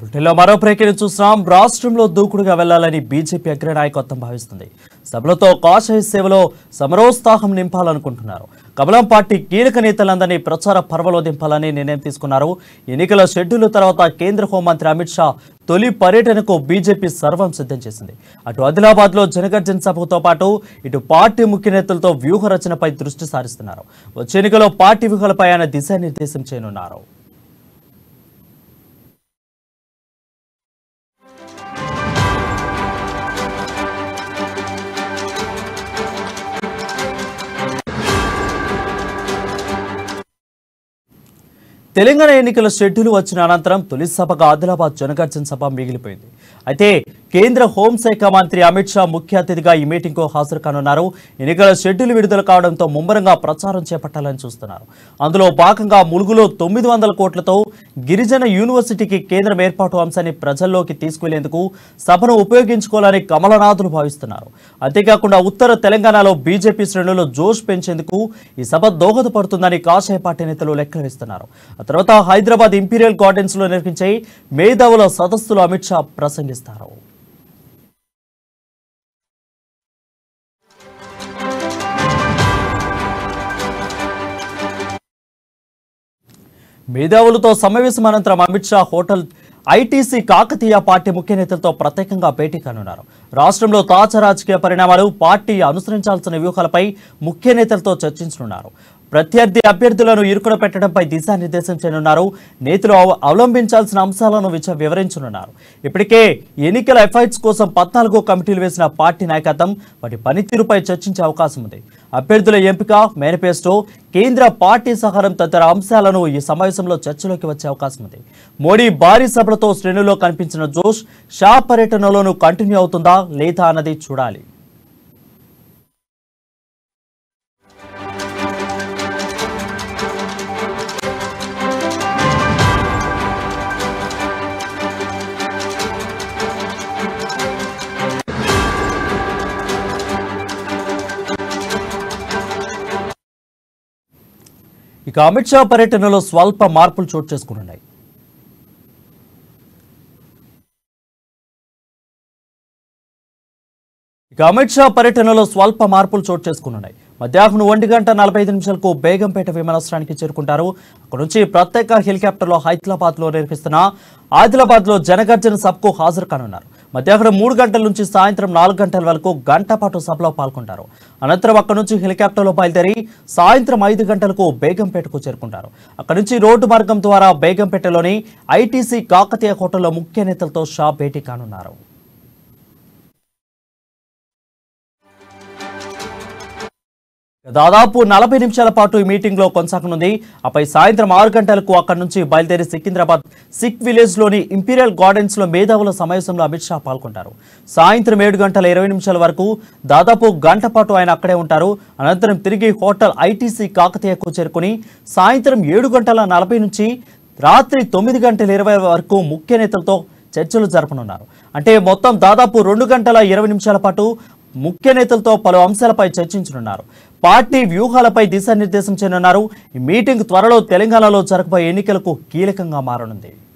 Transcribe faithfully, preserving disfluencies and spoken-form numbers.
బులెటిన్లో మరో ప్రకటన చూస్తున్నాం. రాష్ట్రంలో దూకుడుగా వెళ్లాలని బీజేపీ అగ్రనాయకత్వం భావిస్తుంది. సభలతో కాషాయ సేవలో సమరోత్సాహం నింపాలనుకుంటున్నారు. కమలం పార్టీ కీలక నేతలందరినీ ప్రచార పర్వలో దింపాలని నిర్ణయం తీసుకున్నారు. ఎన్నికల షెడ్యూల్ తర్వాత కేంద్ర హోంమంత్రి అమిత్ షా తొలి పర్యటనకు బీజేపీ సర్వం సిద్ధం చేసింది. అటు ఆదిలాబాద్ లో జనగర్జన సభతో పాటు ఇటు పార్టీ ముఖ్య నేతలతో వ్యూహ రచనపై దృష్టి సారిస్తున్నారు. వచ్చే ఎన్నికలో పార్టీ వ్యూహాలపై ఆయన దిశానిర్దేశం చేయనున్నారు. తెలంగాణ ఎన్నికల షెడ్యూల్ వచ్చిన అనంతరం తొలి సభగా ఆదిలాబాద్ జనగర్జన సభ మిగిలిపోయింది. అయితే కేంద్ర హోంశాఖ మంత్రి అమిత్ షా ముఖ్య అతిథిగా ఈ మీటింగ్కు హాజరు కానున్నారు. ఎన్నికల షెడ్యూల్ విడుదల కావడంతో ముమ్మరంగా ప్రచారం చేపట్టాలని చూస్తున్నారు. అందులో భాగంగా ములుగులో తొమ్మిది వందల కోట్లతో గిరిజన యూనివర్సిటీకి కేంద్రం ఏర్పాటు అంశాన్ని ప్రజల్లోకి తీసుకువెళ్లేందుకు సభను ఉపయోగించుకోవాలని కమలనాథులు భావిస్తున్నారు. అంతేకాకుండా ఉత్తర తెలంగాణలో బీజేపీ శ్రేణుల్లో జోష్ పెంచేందుకు ఈ సభ దోహదపడుతుందని కాషాయ పార్టీ నేతలు లెక్కలు వేస్తున్నారు. ఆ తర్వాత హైదరాబాద్ ఇంపీరియల్ గార్డెన్స్ లో నిర్వహించే మేధావుల సదస్సులో అమిత్ షా ప్రసంగిస్తారు. మేధావులతో సమావేశం అనంతరం Amit Shah hotel ITC Kakatiya party ముఖ్య నేతలతో ప్రత్యేకంగా భేటీ కానున్నారు. రాష్ట్రంలో తాజా రాజకీయ పరిణామాలు, పార్టీ అనుసరించాల్సిన వ్యూహాలపై ముఖ్య నేతలతో చర్చించనున్నారు. ప్రత్యర్థి అభ్యర్థులను ఇరుకున పెట్టడంపై దిశానిర్దేశం చేయనున్నారు. నేతలు అవలంబించాల్సిన అంశాలను వివరించనున్నారు. ఇప్పటికే ఎన్నికల ఎఫైట్స్ కోసం పద్నాలుగో కమిటీలు వేసిన పార్టీ నాయకత్వం వాటి పనితీరుపై చర్చించే అవకాశం ఉంది. అభ్యర్థుల ఎంపిక, మేనిఫెస్టో, కేంద్ర పార్టీ సహకారం తదితర అంశాలను ఈ సమావేశంలో చర్చలోకి వచ్చే అవకాశం ఉంది. మోడీ భారీ సభలతో శ్రేణుల్లో కనిపించిన జోష్ షా పర్యటనలోనూ కంటిన్యూ అవుతుందా లేదా అన్నది చూడాలి. ఇక అమిత్ షా పర్యటనలో స్వల్ప మార్పులు చోటు చేసుకున్నాయి. ఇక అమిత్ షా పర్యటనలో స్వల్ప మార్పులు చోటు చేసుకున్నాయి. మధ్యాహ్నం ఒంటి గంట నలభై ఐదు నిమిషాలకు బేగంపేట విమానాశ్రయానికి చేరుకుంటారు. అక్కడ నుంచి ప్రత్యేక హెలికాప్టర్లో హైదరాబాద్ లో నిర్వహిస్తున్న ఆదిలాబాద్ లో జనగర్జన సభకు హాజరు కానున్నారు. మధ్యాహ్నం మూడు గంటల నుంచి సాయంత్రం నాలుగు గంటల వరకు గంట పాటు సభలో పాల్గొంటారు. అనంతరం అక్కడి నుంచి హెలికాప్టర్లో బయలుదేరి సాయంత్రం ఐదు గంటలకు బేగంపేటకు చేరుకుంటారు. అక్కడి నుంచి రోడ్డు మార్గం ద్వారా బేగంపేటలోని ఐటీసీ కాకతీయ హోటల్లో ముఖ్య నేతలతో షా భేటీ కానున్నారు. దాదాపు నలభై నిమిషాల పాటు ఈ మీటింగ్ లో కొనసాగనుంది. ఆపై సాయంత్రం ఆరు గంటలకు అక్కడి నుంచి బయలుదేరి సికింద్రాబాద్ సిక్ విలేజ్ లోని ఇంపీరియల్ గార్డెన్స్ లో మేధావుల సమావేశంలో అమిత్ షా పాల్గొంటారు. సాయంత్రం ఏడు గంటల ఇరవై నిమిషాల వరకు దాదాపు గంట పాటు ఆయన అక్కడే ఉంటారు. అనంతరం తిరిగి హోటల్ ఐటీసీ కాకతీయకు చేరుకుని సాయంత్రం ఏడు గంటల నలభై నుంచి రాత్రి తొమ్మిది గంటల ఇరవై వరకు ముఖ్య నేతలతో చర్చలు జరపనున్నారు. అంటే మొత్తం దాదాపు రెండు గంటల ఇరవై నిమిషాల పాటు ముఖ్య నేతలతో పలు అంశాలపై చర్చించనున్నారు. పార్టీ వ్యూహాలపై దిశానిర్దేశం చేయనున్నారు. ఈ మీటింగ్ త్వరలో తెలంగాణలో జరగబోయే ఎన్నికలకు కీలకంగా మారనుంది.